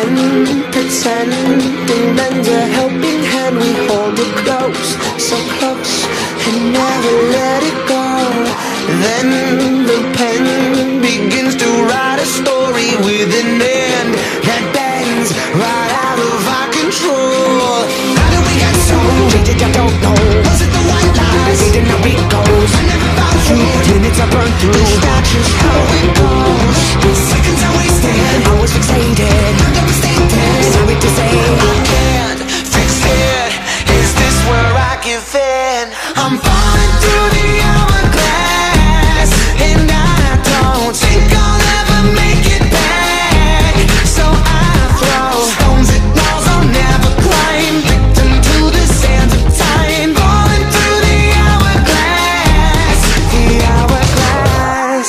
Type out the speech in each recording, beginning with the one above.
pretending lends a helping hand. We hold it close, so close, and never let it go. Then the pen begins to write a story with an end that bends right out of our control. How did we get so jaded? I don't know. Was it the white lies? Didn't know it goes. I never found you. Minutes I burned through. That's just how it goes. Seconds I wasted. I was fixated. I'm devastated. Sorry to say I can't fix it. Is this where I give in? I'm falling through the hourglass, and I don't think I'll ever make it back. So I throw stones at walls I'll never climb, victim to the sands of time. Falling through the hourglass, the hourglass.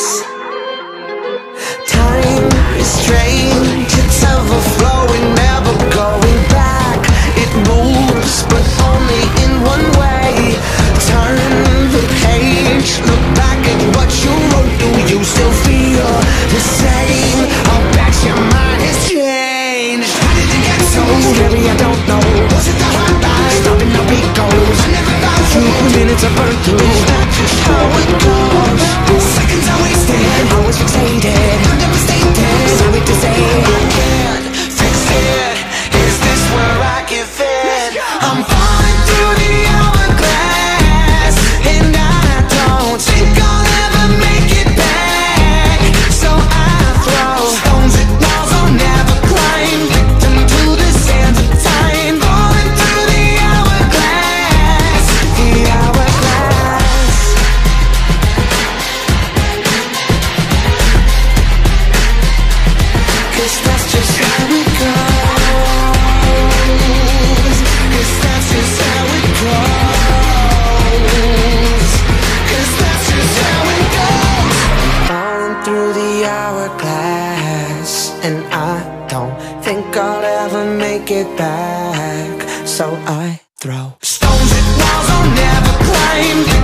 Time is strange, it's ever-flowing, never going back. It moves, but only in one way. Turn the page, look back at what you wrote. Do you still feel the same? I'll bet your mind has changed. How did it get so scary? I don't know. Was it the hot light? Stopping the beat goes. I never found you. Minutes I burned through. Is that just how it goes? Seconds I wasted. I was fixated. I'm devastated. Sorry to say I can't fix it. Is this where I give in? I'm falling through the hourglass, and I don't think I'll ever make it back. So I throw stones at walls I'll never climb, victim to the sands of time. Falling through the hourglass, the hourglass. 'Cause that's just how it goes. 'Cause that's just how it goes. 'Cause that's just how it goes. Falling through the hourglass, and I don't think I'll ever make it back. So I throw stones at walls I'll never climb.